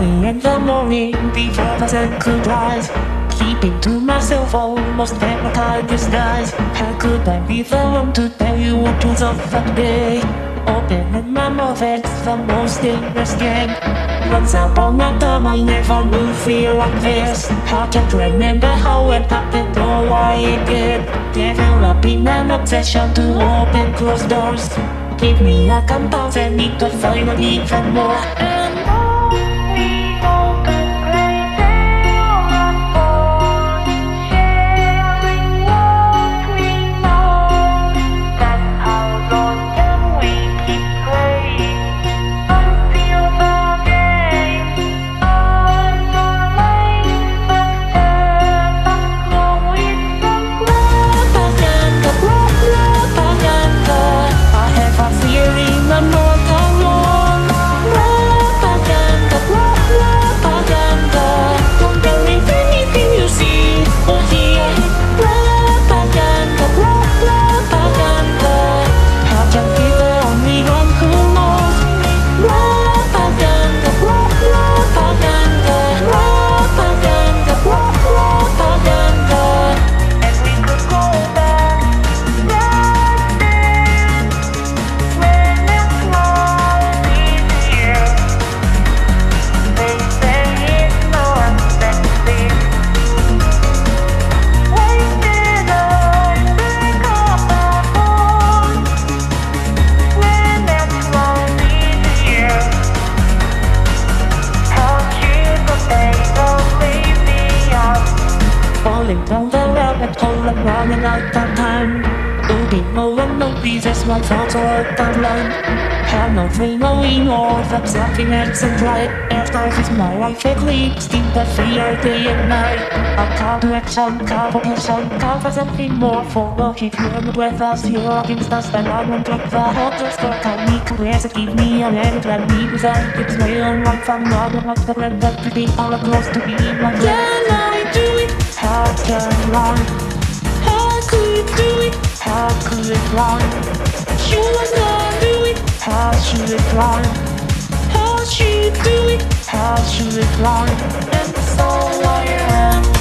early in the morning before the sun could rise. Keeping to myself almost every time disguise. How could I be the one to tell you what was of the day? Opening my mouth, it's the most dangerous game. Once upon a time I never knew fear like this. I can't remember how it happened or why it did. Developing an obsession to open closed doors. Give me a compound and need to find a need for more. And we open play and born, sharing what we know. That's how long can we keep playing until the game unrelates. But no, it's the propaganda. I have a feeling I'm not alone. Propaganda. Don't believe anything you see or hear. Propaganda. I can be the only one who knows. Propaganda. As we could go back right there when it's love easier. They say it's not that deep. Why did I break up our bond when it's love easier? How cute the day of lazy out. Falling down the rabbit hole and running out of time. Looking over no pieces, my thoughts are outlined. Have nothing knowing all that's nothing else in right. Life is my life, it leads in the fear day and night. A call to action, call for something more. For what if you're with us, you're against us, then I won't drop the hot just for Miku. Yes, give me a hand, let me design. It's my own life, I'm not about to let that pretty all close to be my friend. Can I do it? How can I? How could do it? How could it rhyme? Should I do it? How should it rhyme? How should do it? How should it rhyme? And so I am.